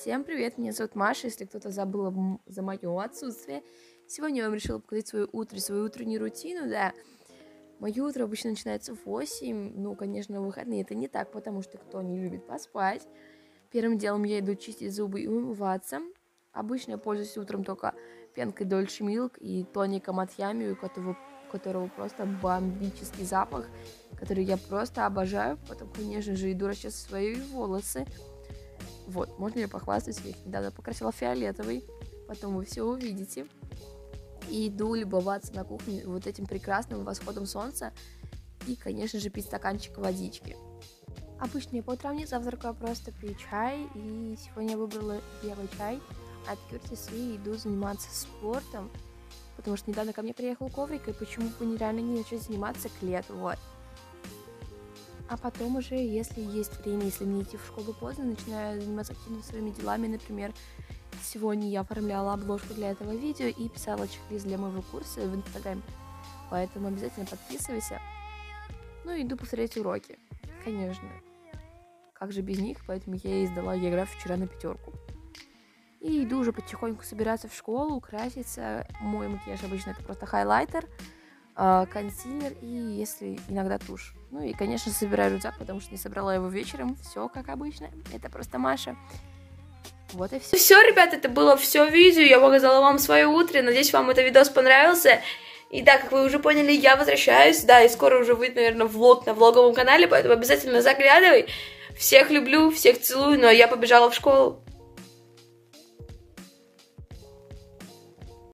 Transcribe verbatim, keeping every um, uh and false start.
Всем привет, меня зовут Маша, если кто-то забыл за мое отсутствие. Сегодня я вам решила показать свое утро, свою утреннюю рутину, да. Мое утро обычно начинается в восемь, ну, конечно, в выходные это не так, потому что кто не любит поспать. Первым делом я иду чистить зубы и умываться. Обычно я пользуюсь утром только пенкой Dolce Milk и тоником от Ями, у которого, у которого просто бомбический запах, который я просто обожаю. Потом, конечно же, иду расчесывать свои волосы. Вот, можно я похвастаюсь, я их недавно покрасила фиолетовый, потом вы все увидите. И иду любоваться на кухне вот этим прекрасным восходом солнца и, конечно же, пить стаканчик водички. Обычно я по утрам не завтракаю, просто пью чай, и сегодня я выбрала белый чай от Curtis и иду заниматься спортом, потому что недавно ко мне приехал коврик, и почему бы нереально не начать заниматься к лету, вот. А потом уже, если есть время, если мне идти в школу поздно, начинаю заниматься активно своими делами. Например, сегодня я оформляла обложку для этого видео и писала чек-лист для моего курса в Инстаграме. Поэтому обязательно подписывайся. Ну и иду повторять уроки. Конечно. Как же без них, поэтому я и сдала географию вчера на пятерку. И иду уже потихоньку собираться в школу, краситься. Мой макияж обычно это просто хайлайтер, консилер и, если иногда, тушь. Ну и, конечно, собираю рюкзак, потому что не собрала его вечером. Все как обычно. Это просто Маша. Вот и все. Все, ребят, это было все видео. Я показала вам свое утро. Надеюсь, вам этот видос понравился. И да, как вы уже поняли, я возвращаюсь. Да, и скоро уже выйдет, наверное, влог на влоговом канале, поэтому обязательно заглядывай. Всех люблю, всех целую, но я побежала в школу.